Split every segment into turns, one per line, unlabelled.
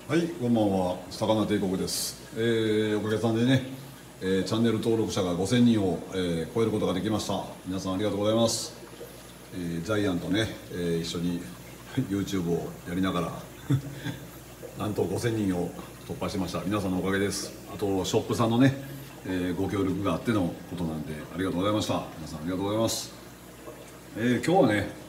はい、こんばんは、魚帝国です。おかげさんでね、チャンネル登録者が5000人を、超えることができました。皆さんありがとうございます。ジャイアンとね、一緒に YouTube をやりながらなんと5000人を突破しました。皆さんのおかげです。あとショップさんのね、ご協力があってのことなんでありがとうございました。皆さんありがとうございます。今日はね、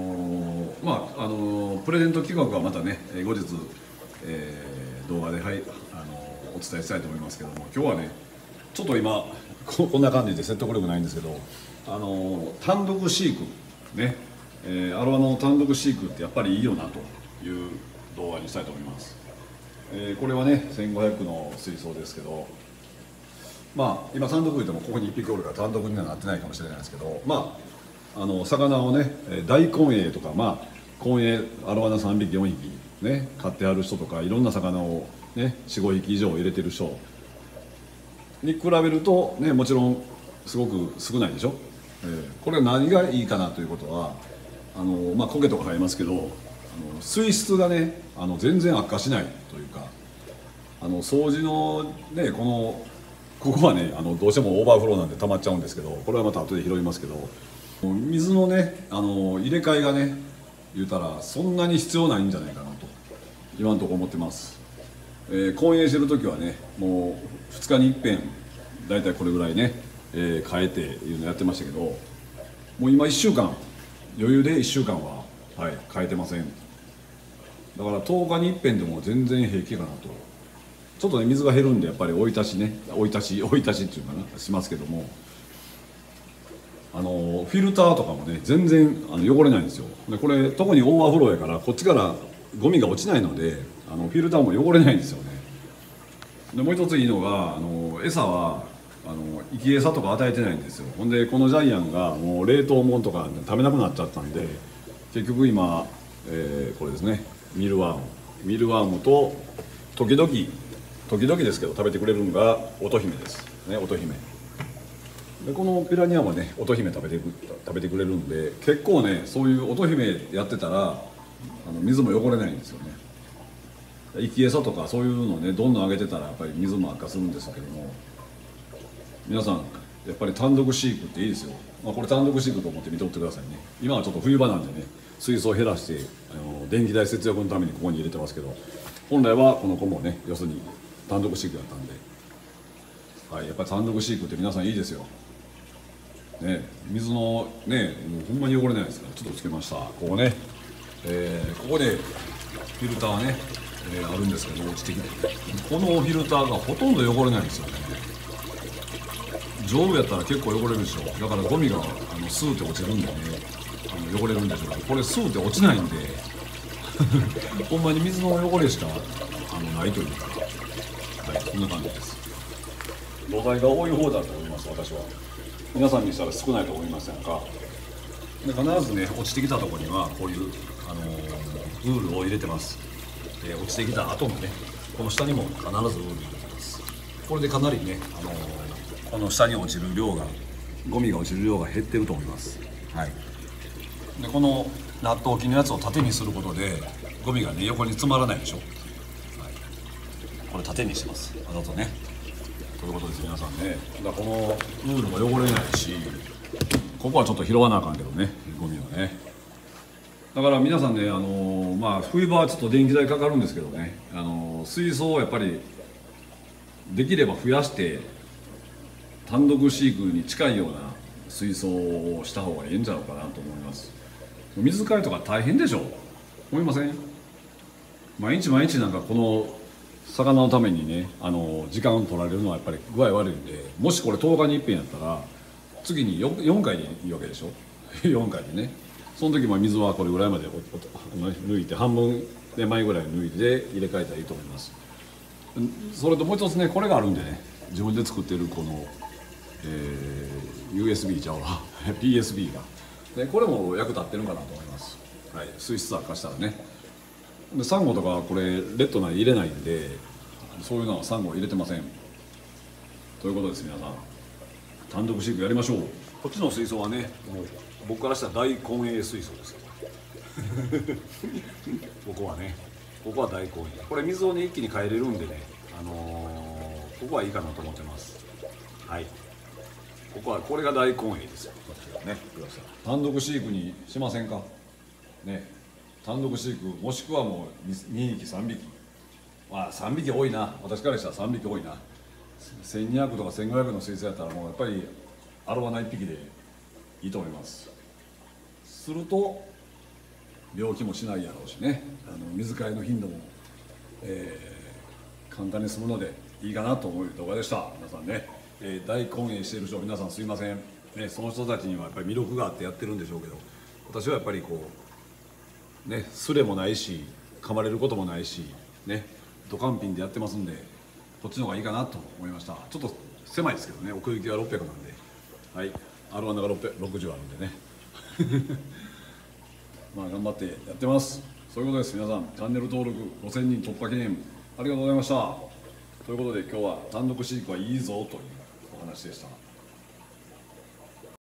プレゼント企画はまたね、後日、動画で、はい、お伝えしたいと思いますけども、今日はねちょっと今こんな感じで説得力ないんですけど、単独飼育ね、アロワの単独飼育ってやっぱりいいよなという動画にしたいと思います。これはね1500の水槽ですけど、まあ今単独言ってもここに1匹おるから単独にはなってないかもしれないですけど、魚をね大根栄とか、根栄アロワナ3匹4匹ね飼ってある人とか、いろんな魚をね45匹以上入れてる人に比べるとね、もちろんすごく少ないでしょ。これは何がいいかなということは、苔とか生えますけど、水質がね全然悪化しないというか、掃除のねここはねどうしてもオーバーフローなんで溜まっちゃうんですけど、これはまた後で拾いますけど、水のね入れ替えがね言うたらそんなに必要ないんじゃないかなと今のところ思ってます。婚営してる時はねもう2日に一遍だいたいこれぐらいね、変えていうのやってましたけど、もう今1週間余裕で1週間は、はい、変えてません。だから10日に一遍でも全然平気かなと。ちょっとね水が減るんでやっぱり追い足しっていうかなしますけども、フィルターとかもね全然汚れないんですよ。でこれ特にオーバーフローやからこっちからゴミが落ちないのでフィルターも汚れないんですよね。でもう一ついいのが餌は生き餌とか与えてないんですよ。ほんでこのジャイアンがもう冷凍物とか食べなくなっちゃったんで、結局今、これですね、ミルワームと時々ですけど食べてくれるのが乙姫ですね。乙姫でこのピラニアもね乙姫食べてくれるんで、結構ねそういう乙姫やってたら水も汚れないんですよね。生き餌とかそういうのをねどんどんあげてたらやっぱり水も悪化するんですけども、皆さんやっぱり単独飼育っていいですよ。これ単独飼育と思って見とってくださいね。今はちょっと冬場なんでね水槽を減らして電気代節約のためにここに入れてますけど、本来はこの子もね要するに単独飼育だったんで、はい、やっぱり単独飼育って皆さんいいですよ。ね、水のねもうほんまに汚れないですから。ちょっとつけました。ここね、ここでフィルターね、あるんですけど落ちてきて、このフィルターがほとんど汚れないんですよね。丈夫やったら結構汚れるでしょ。だからゴミがスーって落ちるんでね汚れるんでしょうけど、これスーって落ちないんでほんまに水の汚れしかないというか、はい、こんな感じです。土台が多い方だと思います。私は皆さんにしたら少ないと思いませんか。で必ずね落ちてきたところにはこういう、ウールを入れてます。落ちてきた後もねこの下にも必ずウール入れてます。これでかなりね、この下に落ちる量がゴミが落ちる量が減ってると思います。はい、でこのナット置きのやつを縦にすることでゴミがね横に詰まらないでしょ。はい、これ縦にしてますわざとね。ということです皆さんね。だからこのウールも汚れないし、ここはちょっと拾わなあかんけどねゴミをね。だから皆さんね冬場はちょっと電気代かかるんですけどね、水槽をやっぱりできれば増やして単独飼育に近いような水槽をした方がいいんじゃないかなと思います。水替えとか大変でしょ、思いません？毎日なんかこの魚のためにね時間を取られるのはやっぱり具合悪いんで、もしこれ10日に一遍やったら次に 4回でいいわけでしょ4回でね。その時も水はこれぐらいまで抜いて半分手前ぐらい抜いて入れ替えたらいいと思います。それともう一つねこれがあるんでね、自分で作ってるこの、USB ちゃうわPSB がでこれも役立ってるかなと思います。はい、水質悪化したらね。でサンゴとかこれレッドな入れないんで、そういうのはサンゴ入れてませんということです。皆さん単独飼育やりましょう。こっちの水槽はねもう僕からしたら大根栄水槽ですよここはねここは大根栄、これ水をね一気に変えれるんでね、ここはいいかなと思ってます。はい、これが大根栄ですよ。こっちがね、単独飼育にしませんかね。単独飼育もしくはもう2匹3匹、まあ3匹多いな、私からしたら3匹多いな。1200とか1500の水槽やったらもうやっぱりアロワナ1匹でいいと思います。すると病気もしないやろうしね、水替えの頻度も、簡単に済むのでいいかなと思う動画でした。皆さんね、大根栄している人皆さんすいません、ね、その人たちにはやっぱり魅力があってやってるんでしょうけど、私はやっぱりこうね、スレもないし噛まれることもないしね、ドカンピンでやってますんで、こっちの方がいいかなと思いました。ちょっと狭いですけどね、奥行きは600なんで、はい、R1が660あるんでねまあ頑張ってやってます。そういうことです。皆さんチャンネル登録5000人突破記念ありがとうございました。ということで今日は単独飼育はいいぞというお話でした。